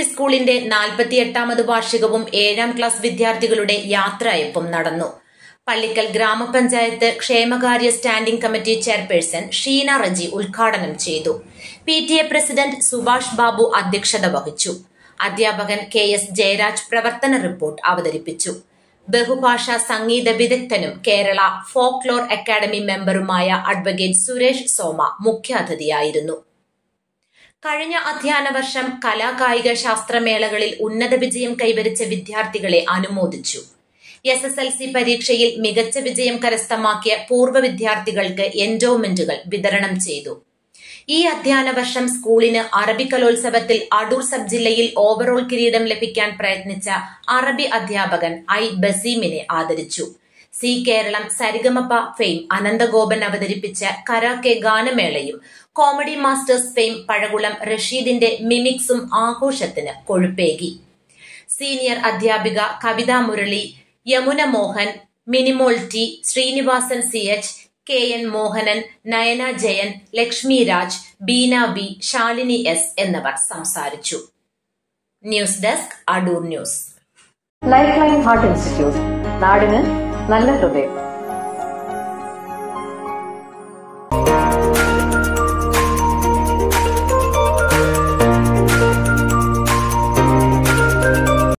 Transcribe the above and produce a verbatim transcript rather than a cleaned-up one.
സ്കൂളിന്റെ നാൽപ്പത്തിയെട്ടാമത് വാർഷികവും ഏഴാം ക്ലാസ് വിദ്യാർത്ഥികളുടെ യാത്രയയപ്പും നടന്നു. പള്ളിക്കൽ ഗ്രാമപഞ്ചായത്ത് ക്ഷേമകാര്യ standing committee chairperson Sheena Reji ഉദ്ഘാടനം ചെയ്തു. P T A president Subhash Babu അധ്യക്ഷത വഹിച്ചു. അധ്യാപകൻ കെ എസ് ജയരാജ് പ്രവർത്തന റിപ്പോർട്ട് അവതരിപ്പിച്ചു. ബഹുഭാഷാ സംഗീത വിദഗ്ധനും കേരള ഫോക്ലോർ അക്കാദമി മെമ്പറുമായ അഡ്വക്കേറ്റ് സുരേഷ് സോമ മുഖ്യാതിഥിയായിരുന്നു. കഴിഞ്ഞ അധ്യയന വർഷം കലാകായിക ശാസ്ത്രമേളകളിൽ ഉന്നത വിജയം കൈവരിച്ച വിദ്യാർത്ഥികളെ അനുമോദിച്ചു. എസ് എസ് എൽ സി പരീക്ഷയിൽ മികച്ച വിജയം കരസ്ഥമാക്കിയ പൂർവ്വ വിദ്യാർത്ഥികൾക്ക് എൻഡോമെന്റുകൾ വിതരണം ചെയ്തു. ഈ അധ്യയന വർഷം സ്കൂളിന് അറബി കലോത്സവത്തിൽ അടൂർ സബ് ജില്ലയിൽ ഓവറോൾ കിരീടം ലഭിക്കാൻ പ്രയത്നിച്ച അറബി അധ്യാപകൻ ഐ ബസീമിനെ ആദരിച്ചു. സി കേരളം സരിഗമപ ഫെയിം അനന്തഗോപൻ അവതരിപ്പിച്ച കരാക്കെ ഗാനമേളയും കോമഡി മാസ്റ്റേഴ്സ് ഫെയിം പഴകുളം റഷീദിന്റെ മിമിക്സും ആഘോഷത്തിന് കൊഴുപ്പേകി. സീനിയർ അധ്യാപിക Kavitha Murali, Yamuna Mohan, Minimol T, Srinivasan C H, K N Mohanan, Nayana Jayan, Lakshmi Raj, Beena B, Shalini S എന്നിവർ സംസാരിച്ചു. News desk Adoor news. Life line heart institute, നാടിന് നല്ല ഹൃദയം.